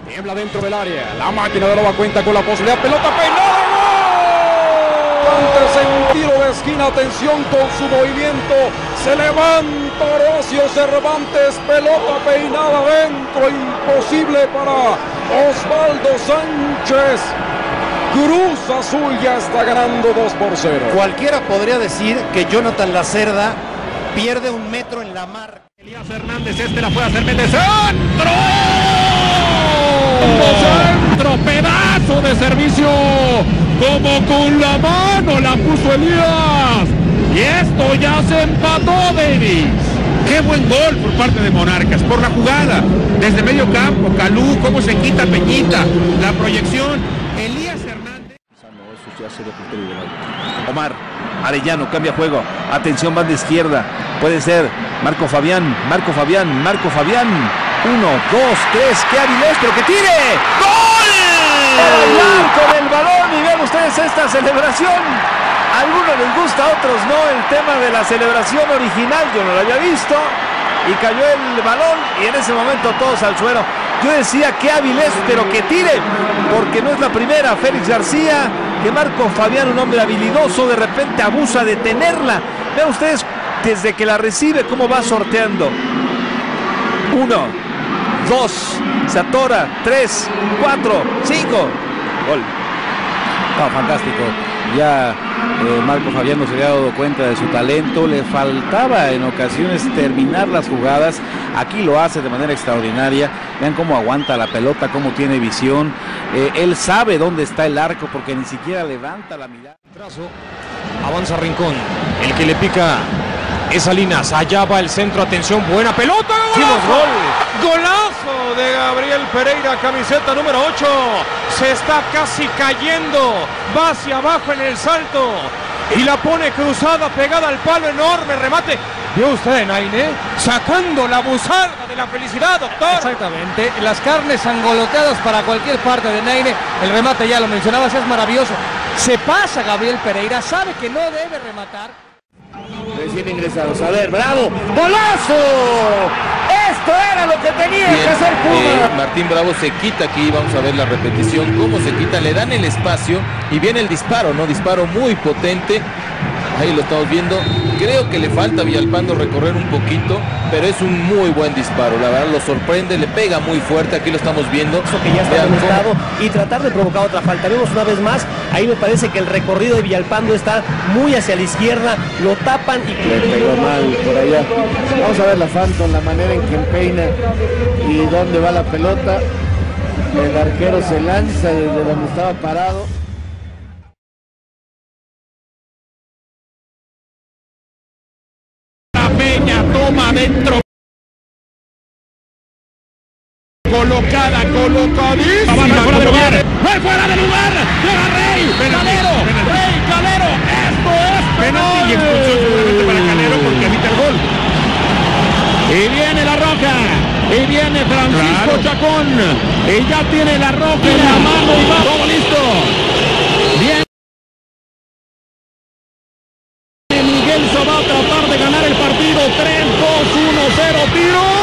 Tiembla dentro del área. La máquina de Loba cuenta con la posibilidad. Pelota peinada. Antes en tiro de esquina. Atención con su movimiento. Se levanta Horacio Cervantes. Pelota peinada dentro. Imposible para Osvaldo Sánchez. Cruz Azul ya está ganando 2-0. Cualquiera podría decir que Jonathan Lacerda pierde 1 metro en la marca. Elías Hernández, la puede hacer Méndez. ¡Centro! ¡Centro! ¡Pedazo de servicio! Como con la mano la puso Elías. Y esto ya se empató, Davis. Qué buen gol por parte de Monarcas, por la jugada. Desde medio campo, Calú, cómo se quita Peñita. La proyección, Elías Hernández. Omar Arellano cambia juego. Atención, banda izquierda. Puede ser Marco Fabián. 1, 2, 3. ¡Qué hábil es, pero que tire! ¡Gol! Para el arco del balón. Y vean ustedes esta celebración. A algunos les gusta, a otros no. El tema de la celebración original yo no lo había visto. Y cayó el balón y en ese momento todos al suelo. Yo decía qué hábil es, pero que tire. Porque no es la primera. Félix García, que Marco Fabián, un hombre habilidoso, de repente abusa de tenerla. Vean ustedes desde que la recibe cómo va sorteando. 1, 2, se atora, 3, 4, 5. Gol. No, fantástico. Ya Marco Fabián no se había dado cuenta de su talento, le faltaba en ocasiones terminar las jugadas, aquí lo hace de manera extraordinaria. Vean cómo aguanta la pelota, cómo tiene visión, él sabe dónde está el arco porque ni siquiera levanta la mirada. Avanza Rincón, el que le pica es Salinas, allá va el centro, atención, buena pelota. ¡Gol! Golazo de Gabriel Pereira, camiseta número 8, se está casi cayendo, va hacia abajo en el salto y la pone cruzada, pegada al palo, enorme remate. ¿Vio usted, Naine? Sacando la buzarda de la felicidad, doctor. Exactamente, las carnes angoloteadas para cualquier parte de Naine. El remate, ya lo mencionabas, es maravilloso. Se pasa Gabriel Pereira, sabe que no debe rematar. Recién ingresados, a ver, bravo, golazo. Esto era lo que tenía que hacer Puma. Martín Bravo se quita aquí, vamos a ver la repetición, cómo se quita, le dan el espacio y viene el disparo, ¿no? Disparo muy potente. Ahí lo estamos viendo. Creo que le falta a Villalpando recorrer un poquito, pero es un muy buen disparo. La verdad lo sorprende, le pega muy fuerte. Aquí lo estamos viendo. Eso que ya está conectado y tratar de provocar otra falta. Vemos una vez más, ahí me parece que el recorrido de Villalpando está muy hacia la izquierda. Lo tapan y Le pegó mal por allá. Vamos a ver la Phantom, la manera en que empeina y dónde va la pelota. El arquero se lanza desde donde estaba parado. Peña toma adentro. Colocada, colocadísima. Fuera de lugar. Fuera de lugar. Llega Rey. Calero. Rey, Calero. Esto es penalti y expulsión seguramente para Calero porque evita el gol. Y viene la Roca. Y viene Francisco Chacón. Y ya tiene la Roca en la mano y va todo listo. Bien. Miguel va a tratar de ganar el partido. 3, 2, 1, 0, tiro.